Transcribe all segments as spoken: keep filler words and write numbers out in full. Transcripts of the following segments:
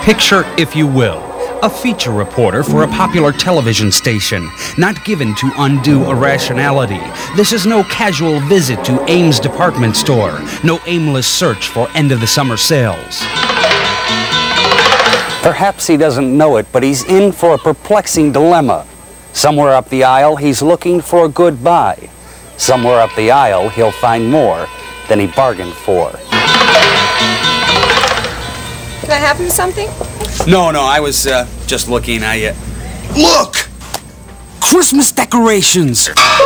Picture, if you will, a feature reporter for a popular television station, not given to undue irrationality. This is no casual visit to Ames department store, no aimless search for end-of-the-summer sales. Perhaps he doesn't know it, but he's in for a perplexing dilemma. Somewhere up the aisle, he's looking for a good buy. Somewhere up the aisle, he'll find more than he bargained for. Can I have him something? No, no, I was uh, just looking at you. Look! Christmas decorations!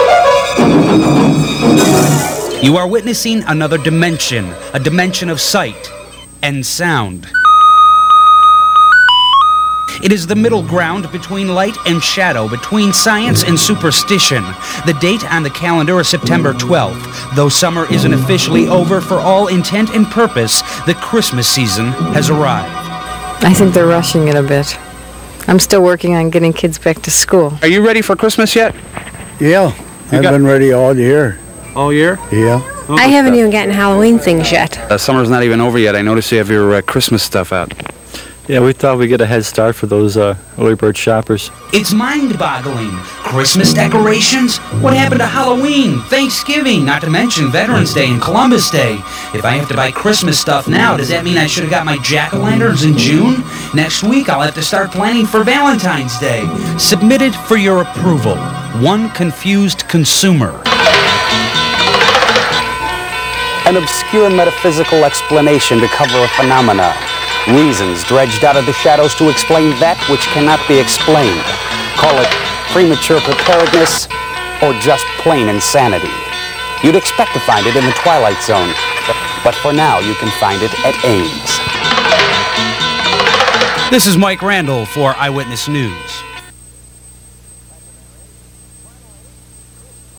You are witnessing another dimension, a dimension of sight and sound. It is the middle ground between light and shadow, between science and superstition. The date on the calendar is September twelfth. Though summer isn't officially over, for all intent and purpose, the Christmas season has arrived. I think they're rushing it a bit. I'm still working on getting kids back to school. Are you ready for Christmas yet? Yeah, I've got- been ready all year. All year? Yeah. I haven't even gotten Halloween things yet. Uh, summer's not even over yet. I noticed you have your uh, Christmas stuff out. Yeah, we thought we'd get a head start for those uh, early bird shoppers. It's mind-boggling. Christmas decorations? What happened to Halloween, Thanksgiving, not to mention Veterans Day and Columbus Day? If I have to buy Christmas stuff now, does that mean I should have got my jack-o'-lanterns in June? Next week, I'll have to start planning for Valentine's Day. Submitted for your approval. One confused consumer. An obscure metaphysical explanation to cover a phenomena. Reasons dredged out of the shadows to explain that which cannot be explained. Call it premature preparedness or just plain insanity. You'd expect to find it in the Twilight Zone, but for now you can find it at Ames. This is Mike Randall for Eyewitness News.